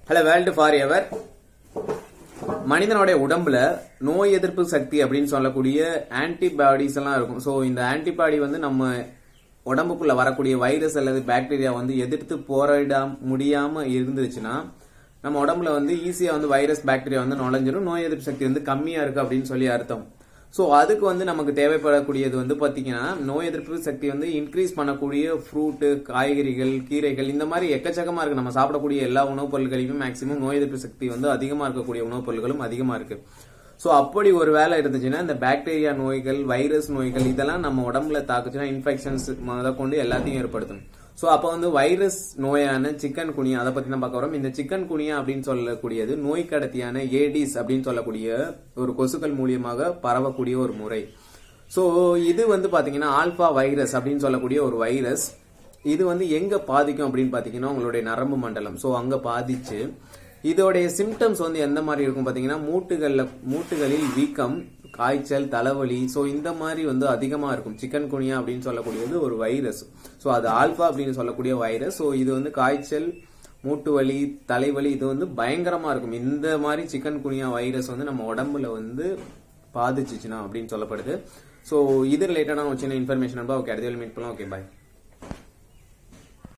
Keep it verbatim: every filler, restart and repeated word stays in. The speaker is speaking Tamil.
Hello world for ever. மனிதனுடைய உடம்புல நோய் எதிர்ப்பு சக்தி அப்படின்னு சொல்லக்கூடிய ஆன்டிபாடிஸ் எல்லாம் இருக்கும். ஸோ இந்த ஆன்டிபாடி வந்து நம்ம உடம்புக்குள்ள வரக்கூடிய வைரஸ் அல்லது பாக்டீரியா வந்து எதிர்த்து போராட முடியாம இருந்துச்சுன்னா நம்ம உடம்புல வந்து ஈஸியா வந்து வைரஸ் பாக்டீரியா வந்து நுழைஞ்சிடும். நோய் எதிர்ப்பு சக்தி வந்து கம்மியா இருக்கு அப்படின்னு சொல்லி அர்த்தம். ஸோ அதுக்கு வந்து நமக்கு தேவைப்படக்கூடியது வந்து பாத்தீங்கன்னா நோய் எதிர்ப்பு சக்தி வந்து இன்க்ரீஸ் பண்ணக்கூடிய ஃப்ரூட்டு, காய்கறிகள், கீரைகள், இந்த மாதிரி எக்கச்சக்கமா இருக்கு. நம்ம சாப்பிடக்கூடிய எல்லா உணவுப் பொருட்களையுமே மேக்சிமம் நோய் எதிர்ப்பு சக்தி வந்து அதிகமா இருக்கக்கூடிய உணவுப் பொருட்களும் அதிகமா இருக்கு. ஸோ அப்படி ஒரு வேலை இருந்துச்சுன்னா இந்த பாக்டீரியா நோய்கள், வைரஸ் நோய்கள் இதெல்லாம் நம்ம உடம்புல தாக்குச்சுன்னா இன்ஃபெக்ஷன்ஸ் முத கொண்டு எல்லாத்தையும் ஏற்படுத்தும். சோ அப்ப வந்து வைரஸ் நோயான சிக்கன் குனியா அதை பத்தி தான் பார்க்க வரோம். இந்த சிக்கன் குனியா அப்படின்னு சொல்லக்கூடியது நோய் கடத்தியான ஏடிஸ் அப்படின்னு சொல்லக்கூடிய ஒரு கொசுக்கள் மூலியமாக பரவக்கூடிய ஒரு முறை. சோ இது வந்து பாத்தீங்கன்னா ஆல்பா வைரஸ் அப்படின்னு சொல்லக்கூடிய ஒரு வைரஸ். இது வந்து எங்க பாதிக்கும் அப்படின்னு பாத்தீங்கன்னா உங்களுடைய நரம்பு மண்டலம். சோ அங்க பாதிச்சு இதோடைய சிம்டம்ஸ் வந்து எந்த மாதிரி இருக்கும் பாத்தீங்கன்னா மூட்டுகள்ல மூட்டுகளில் வீக்கம், காய்ச்சல், தலைவலி, சோ இந்த மாதிரி வந்து அதிகமா இருக்கும். சிக்கன் குனியா அப்படின்னு சொல்லக்கூடியது ஒரு வைரஸ். சோ அது ஆல்பா அப்படின்னு சொல்லக்கூடிய வைரஸ். சோ இது வந்து காய்ச்சல், மூட்டு வலி, தலைவலி இது வந்து பயங்கரமா இருக்கும். இந்த மாதிரி சிக்கன் குனியா வைரஸ் வந்து நம்ம உடம்புல வந்து பாதிச்சுச்சுன்னா அப்படின்னு சொல்லப்படுது. சோ இது ரிலேட்டடான ஒரு சின்ன இன்ஃபர்மேஷன் ஓகே அடுத்த மீட் பண்ணலாம். ஓகே பாய்.